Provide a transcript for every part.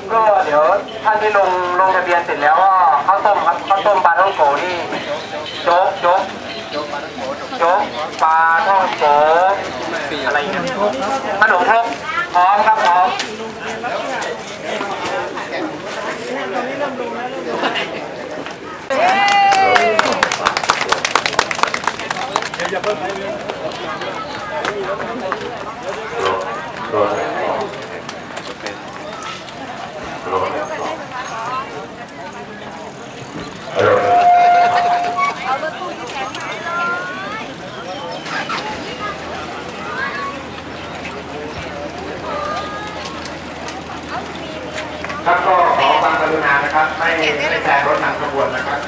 ก็เดี๋ยวท่านที่ลงทะเบียนเสร็จแล้วก็ข้าวต้มครับข้าวต้มปลาท่องโกนี่โจ๊กปลาท่องโกอะไรอย่างเงี้ยขนมครกพร้อมครับพร้อมอย่าเพิ่มครับก็ขอความกรุณานะครับไม่แซงรถนำขบวนนะครับ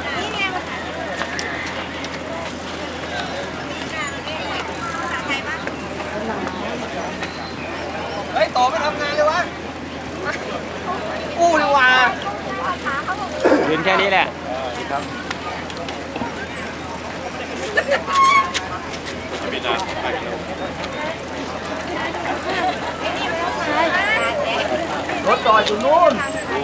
เฮ้ยต่อไม่ทำงานเลยวะกู้ดีกว่ายืนแค่นี้แหละรถจอดอยู่นู่น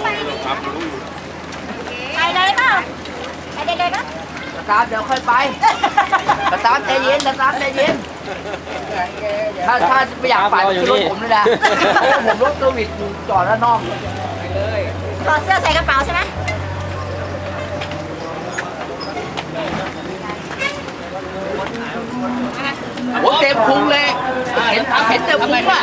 ไปเลยเปล่าไปเด็กๆก็สตาร์ทเดี๋ยวค่อยไปสตาร์ทใจเย็นถ้าไม่อยากไปคือรถผมเลยนะผมรถเซอร์วิสอยู่จอดด้านนอกไปเลยถอดเสื้อใส่กระเป๋าใช่ไหมโอ้เต็มพุงเลยเห็นเต็มพุงป่ะ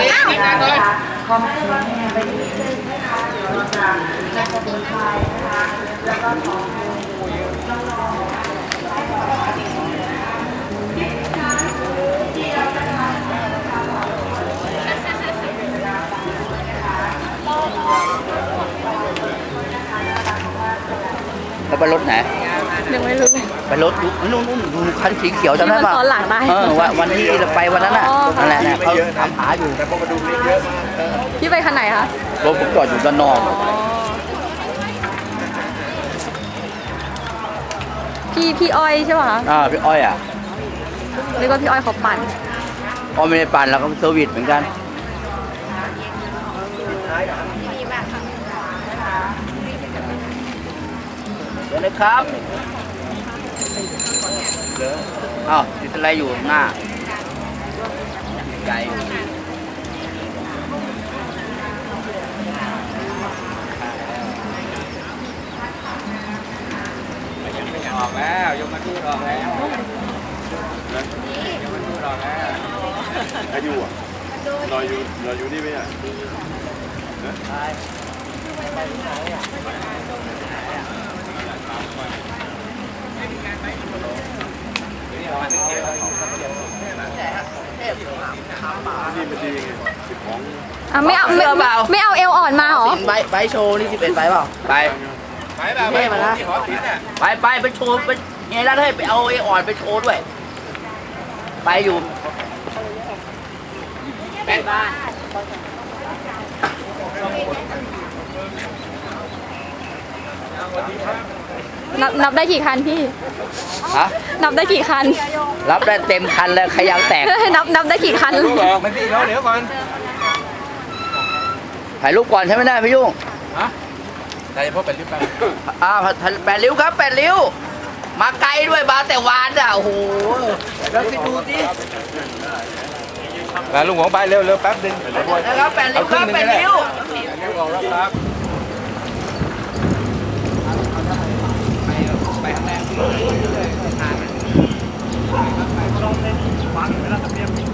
แล้วไปรถไหนยังไม่รู้ไปรถนู่นคันสีเขียวจำได้ป่ะวันที่เราไปวันนั้นน่ะนั่นแหละเขาถามหาอยู่แต่พอมาดูนี่เยอะพี่ไปคันไหนคะรถผมจอดอยู่ด้านนอกพี่อ้อยใช่ป่ะคะพี่อ้อยอ่ะเรียกว่าพี่อ้อยเขาปั่นไม่ได้ปั่นแล้วก็เซอร์วิสเหมือนกันเดี๋ยวนะครับติดอะไรอยู่หน้าใหญ่ออกแล้วยกมาทูดออกแล้วยกมาทูดออกแล้วอายุอ่ะรออยู่นี่ไหมอ่ะนี่มันดีไงของไม่เอาเอวอ่อนมาหรอใบโชว์นี่11ใบเปล่าไปแบบไม่มานะไปโชว์ไปไงล่ะให้ไปเอาเอวอ่อนไปโชว์ด้วยไปอยู่แป้งบ้านนับได้กี่คันพี่นับได้กี่คันรับได้เต็มคันเลยขยาวแตกนับได้กี่คันไม่ดีแล้วเดี๋ยวก่อนถ่ายรูปก่อนใช่ไหมได้พี่ยุ่งได้เพราะ8 ริ้ว 8 ริ้วครับ8 ริ้วมาไกลด้วยมาแต่วานอ่ะโอ้โหแล้วไปดูดิลุงหงไปเร็วแป๊บนึงนะครับ8 ริ้วครับ8 ริ้วออกแล้วครับไปข้างแรกทางไปลองเล่นวางเวลาตะเกียบ